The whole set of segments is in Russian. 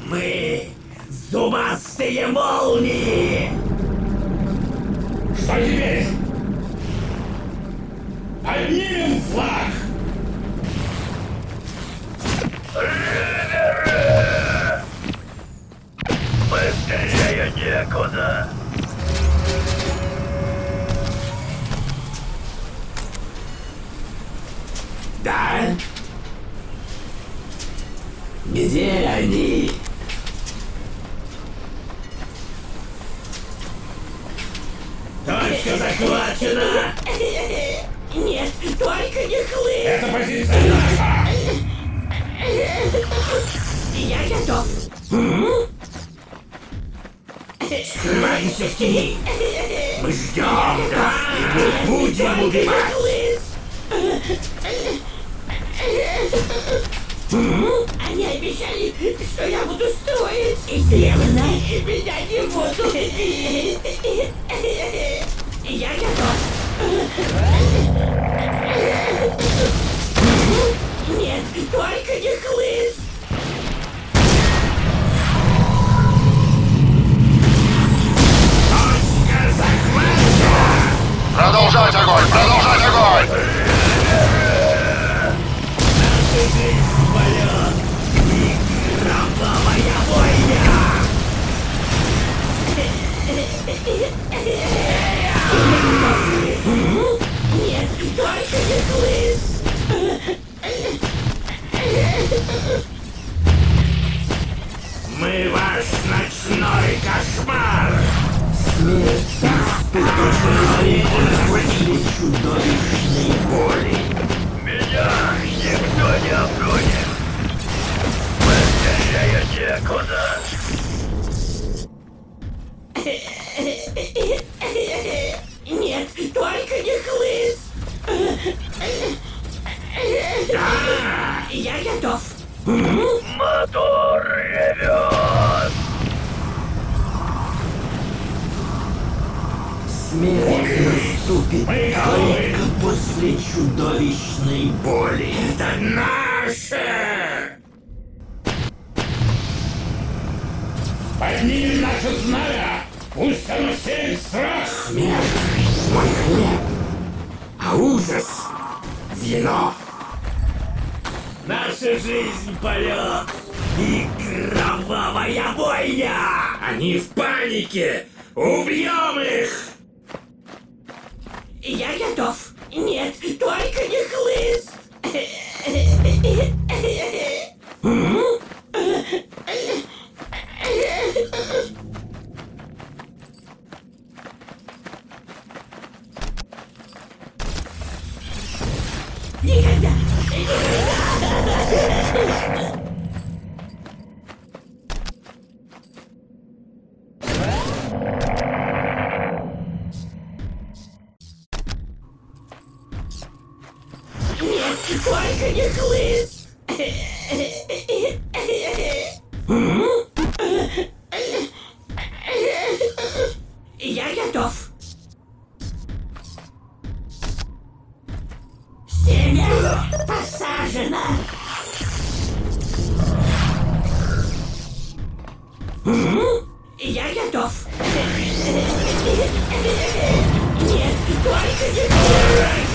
Мы зубастые молнии! Что теперь? Поднимем флаг! Быстрее некуда! Да? Где они? Точка захвачена! Нет, только не хлыст! Это позиция наша! Я готов! Скрываемся в тени! Мы ждем, да? И мы будем убивать! Они обещали, что я буду строить, и сделано, и меня не будут бить. Я готов. Нет, только не хлыст. Точка захвата! Продолжать огонь! Продолжать огонь! Полет и кровавая бойня! Нет, только не хлыст! Мы ваш ночной кошмар! Смерть после чудовищной боли! Меня никто не обгонит! Быстрее некуда! Нет, только не хлыст! Да, я готов! Мотор ревет! Смерть наступит только после чудовищной боли. Это наше! Поднимем наше знамя! Пусть оно сеет страх! Смерть — мой хлеб, а ужас — вино. Наша жизнь — полет и кровавая бойня! Они в панике! Убьем их! Я готов! Нет, только не хлыст! Никогда! Нет, только не хлыст! Я готов! Семя посажено! Я готов! Нет, только не хлыст!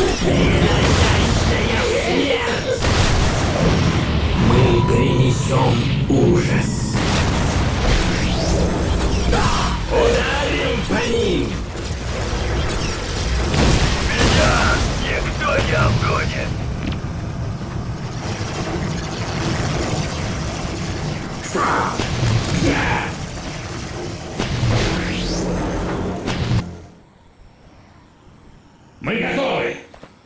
Мы принесем ужас. Ударим по ним. Меня никто не обгонит. Что? Где? Мы готовы!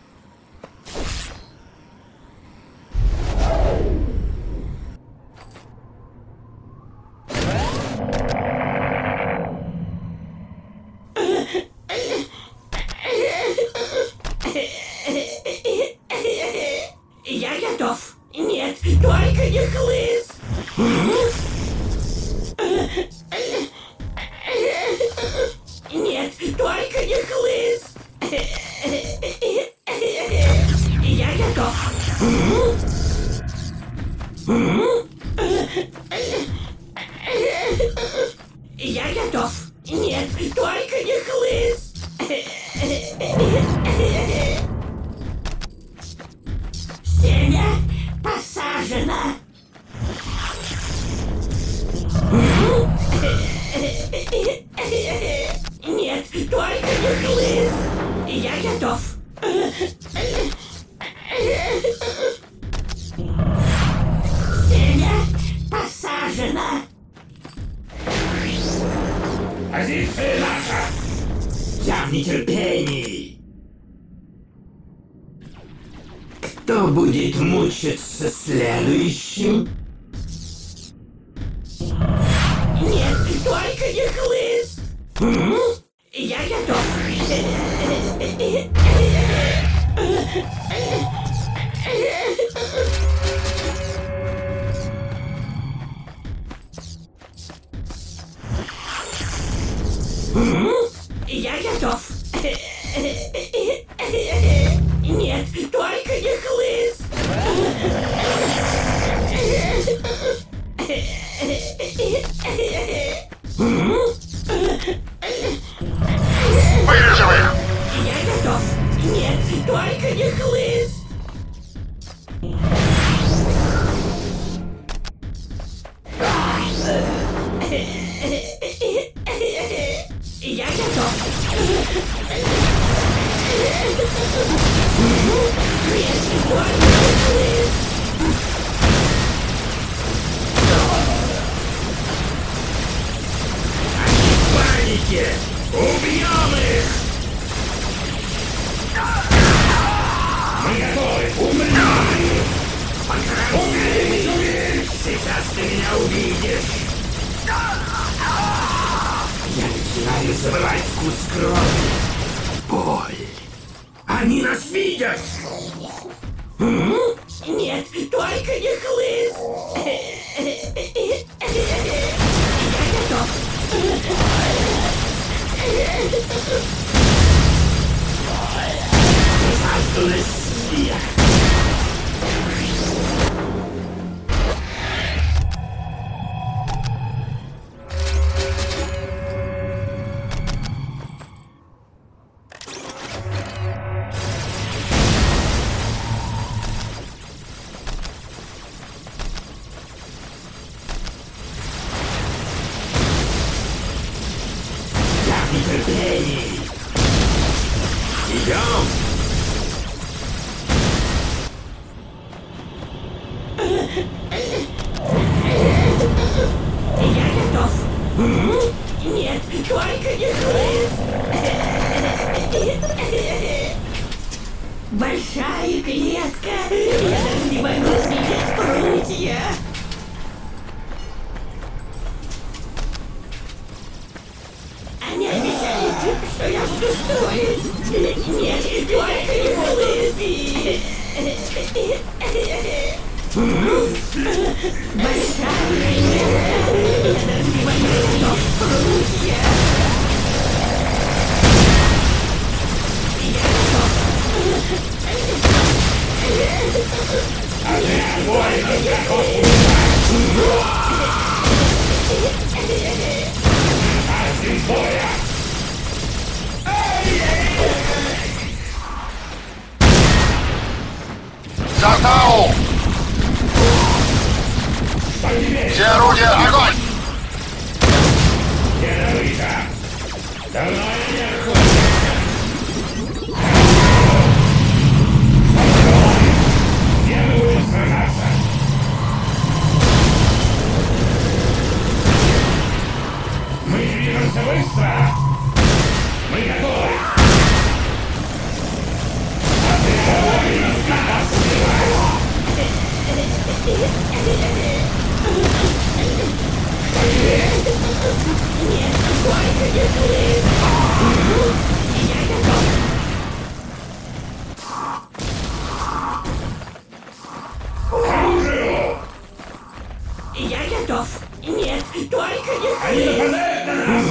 Я готов. Нет, только не хлыст. Нет, только не хлыст. Я готов. только не хлыст! Семя посажено! Нет, только не хлыст! Я готов! Семя посажено! Позиция наша! Я в нетерпении! Кто будет мучиться следующим? Нет, только не хлыст! Я готов! Я готов! Нет, только не хлыст! Вырежем их! Я готов! Нет, только не хлыст! Я готов! Нет, только не хлыст! Они в панике! Убьем их! Мы готовы! Умри! Умри! Сейчас ты меня увидишь! Я начинаю забывать вкус крови. Боль. Они нас видят! Нет, только не хлыст! Я готов! Жажду насилия! Нетерпении! Идем! Я готов! Нет, только не хлыст! Большая клетка! Я даже не могу снять прутья! Они обещали, что я буду стоить! Нет, только не хлыст! Большая клетка! Я даже не могу снять прутья! Я готов! Отряд воинов готов! Один боя! Зартау! Все орудия, огонь! Не добыча! Давно я не охотился! Где мы будем сражаться? Мы движемся быстро! Мы готовы! Отряд воинов готов убивать! Нет, только не хлыст! Я готов! К оружию! Я готов! Нет, только не Они хлыст! нападают на нас!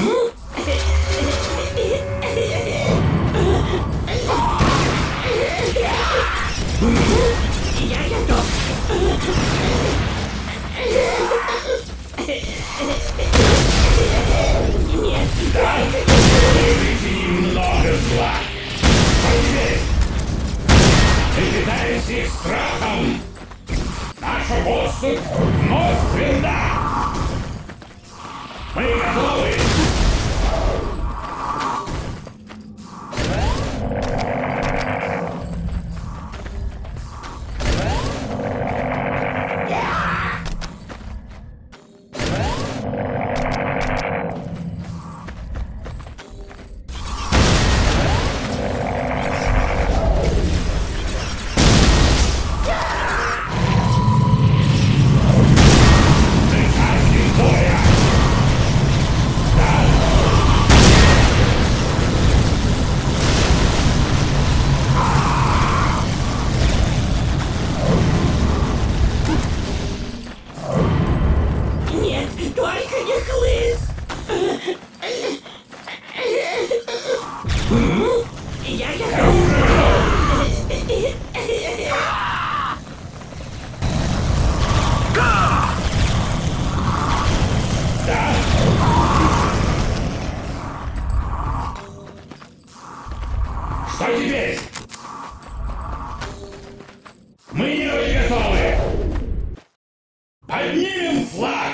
Я готов! Немного зла. Теперь ты питаешь их страхом. Наша поступь вновь тверда. Мы готовы. Что теперь? Мы не готовы! Поднимем флаг!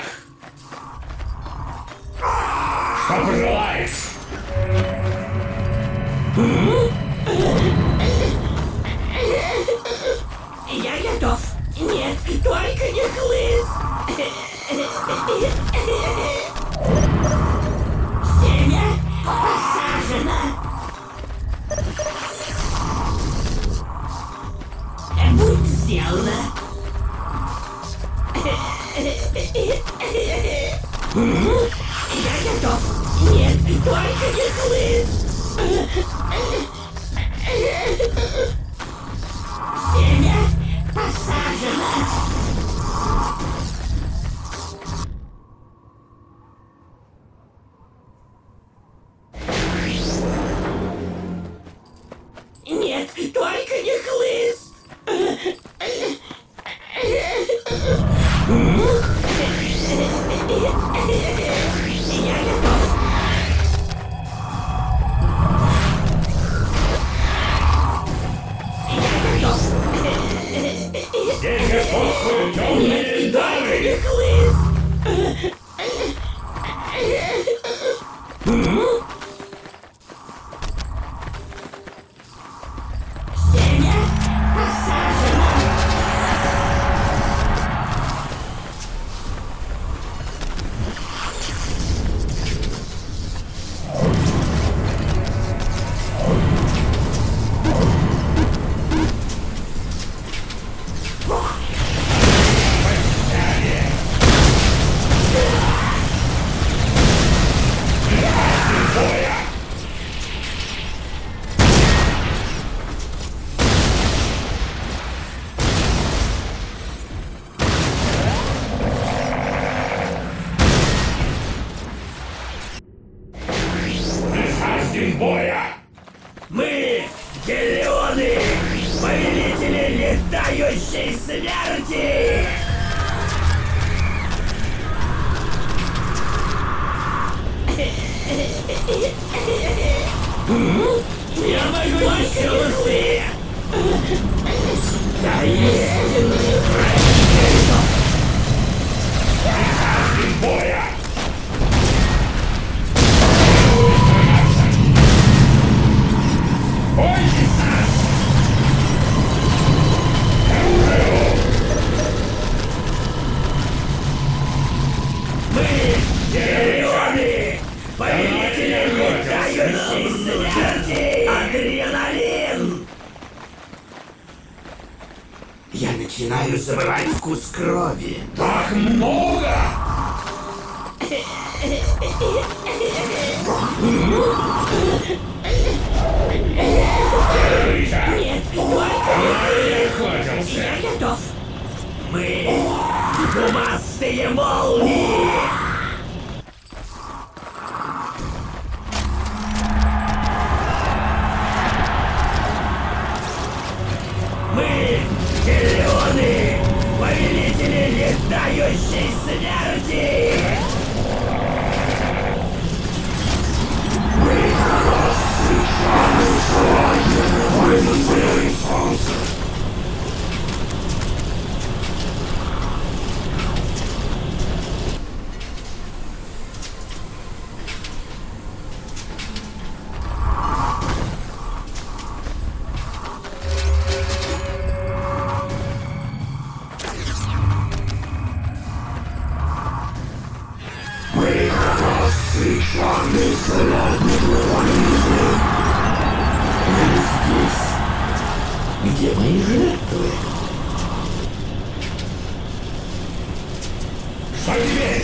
Что пожелаешь? Я готов. Нет, только не хлыст. Семя посажено. Будет сделано. Я готов. Нет, только не хлыст. Семя посажено. Нет, только не хлыст. Я готов. Здесь господствуют темные дары! Семя посажено. Боя! Мы Гелионы, повелители летающей смерти! Я могу еще быстрее! Таинственный Боя! Бойтесь нас! Мы Гелионы, повелители летающей смерти! Адреналин! Я начинаю забывать вкус крови. Так много! Нет, только я готов. Мы губастые молнии! Мы Гелионы, Повелители летающей смерти! Где мои жертвы? Пойми!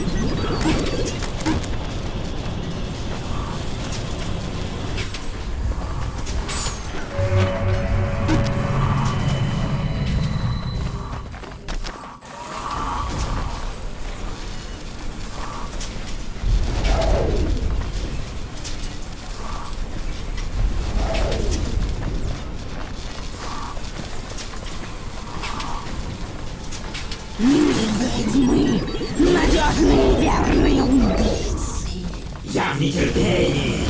Ведьмы! Надежные и верные убийцы! Я в нетерпении!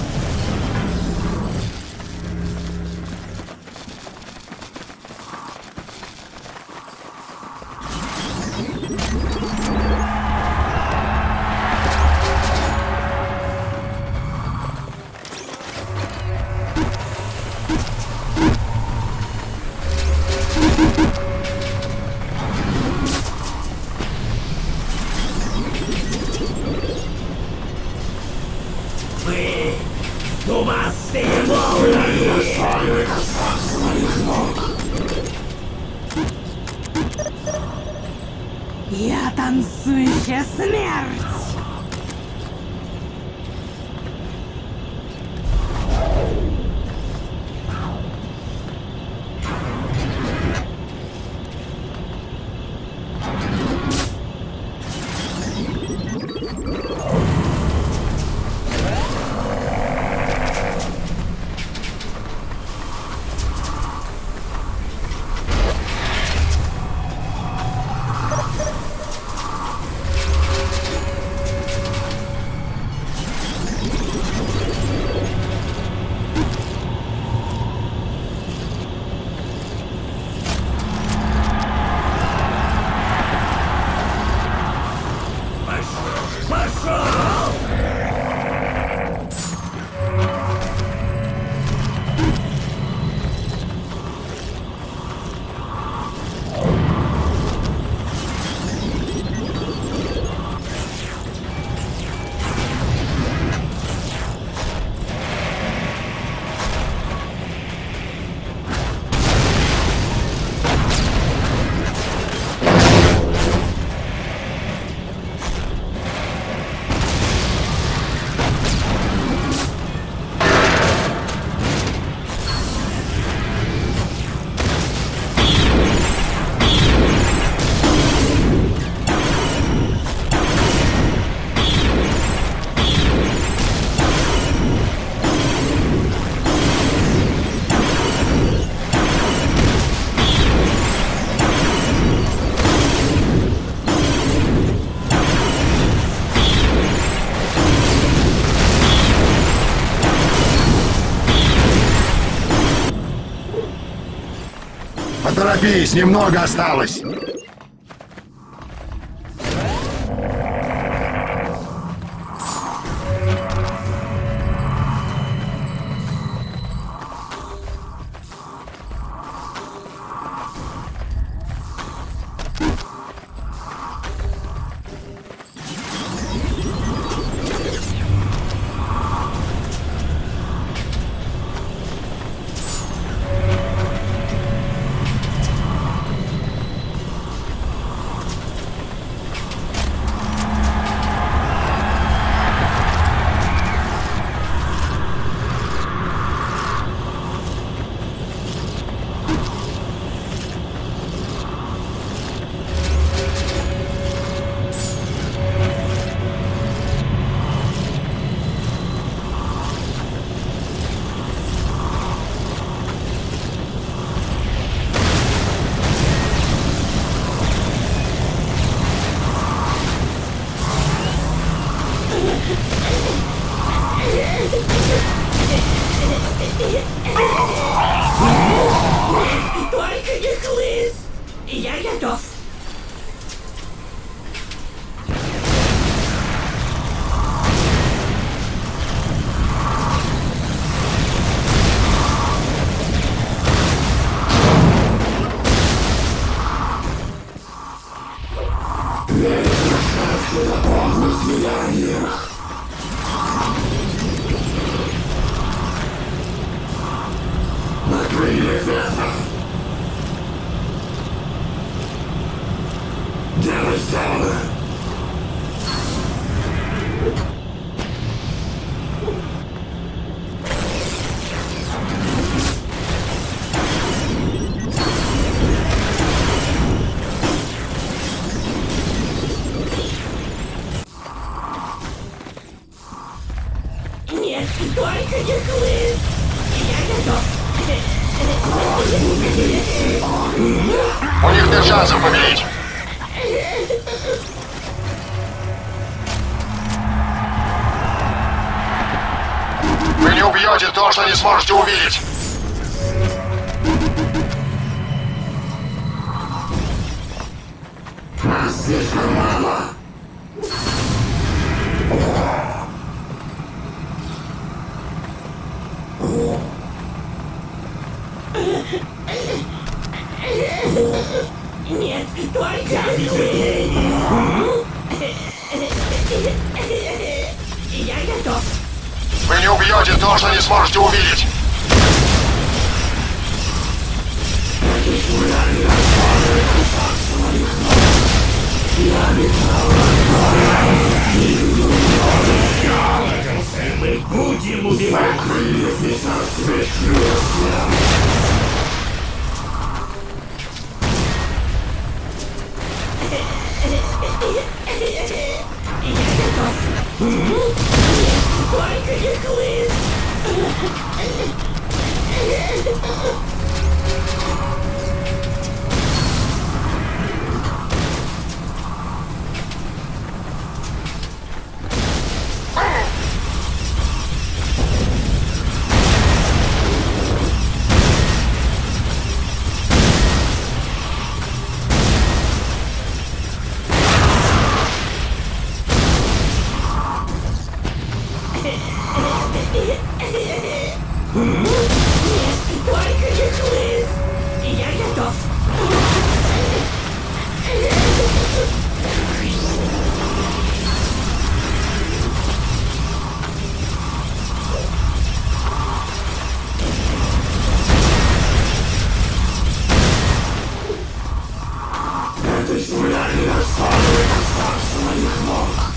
Вы зубастые молнии! Я танцующая смерть! Пошел! Поторопись, немного осталось. Я готов. На крыльях ветра. Дело сделано. Нет, только не хлыст. Я готов. У них нет шансов победить. Вы не убьете то, что не сможете увидеть. Нас слишком мало. Нет, только не хлыст. Я готов. Вы не убьете то, что не сможете увидеть. Мы будем убивать. Я готов. Нет, только не хлыст. Нет, только не хлыст. Я готов. Эта земля не раскладывает остаться своих ног.